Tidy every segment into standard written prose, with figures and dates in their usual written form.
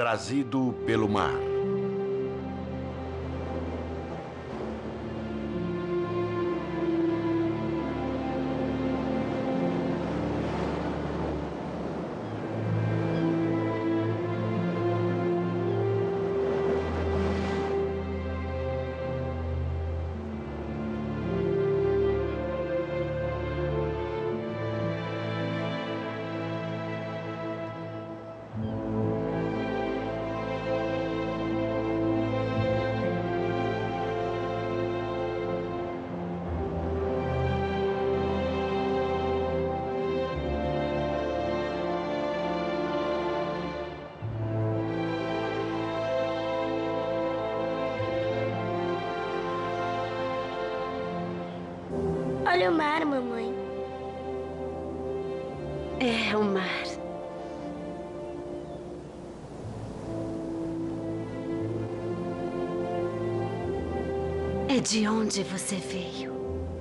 Trazido pelo mar. Olha o mar, mamãe. É o mar. É de onde você veio.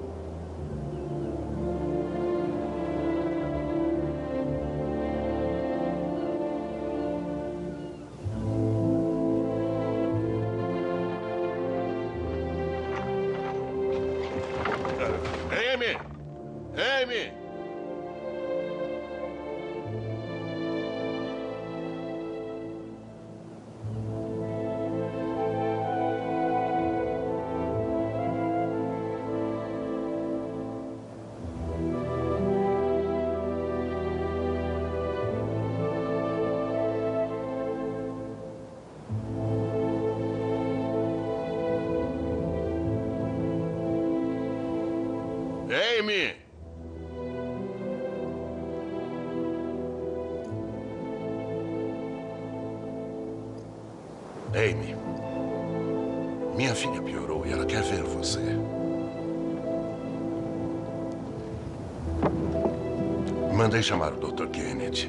Amy! Amy! Amy! Amy, minha filha piorou e ela quer ver você. Mandei chamar o Dr. Kennedy.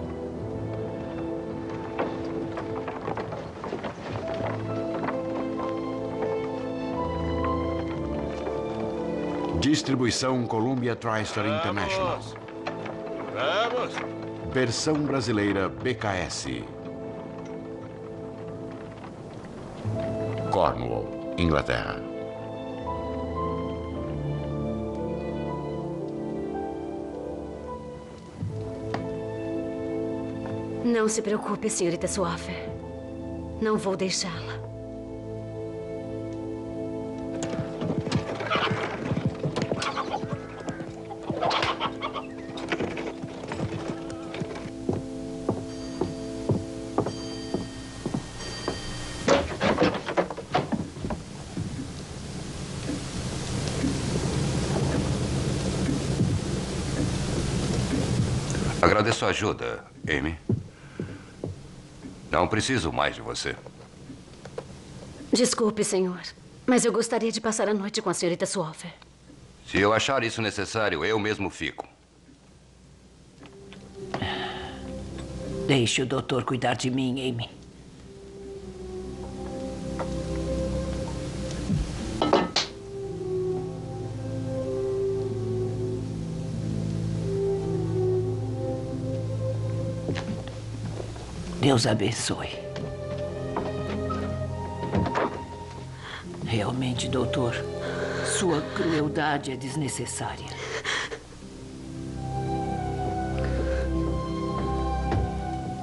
Distribuição Columbia TriStar International. Vamos! Versão brasileira BKS. Cornwall, Inglaterra. Não se preocupe, senhorita Swaffer. Não vou deixá-la. Agradeço a ajuda, Amy. Não preciso mais de você. Desculpe, senhor, mas eu gostaria de passar a noite com a senhorita Swaffer. Se eu achar isso necessário, eu mesmo fico. Deixe o doutor cuidar de mim, Amy. Deus abençoe. Realmente, doutor, sua crueldade é desnecessária.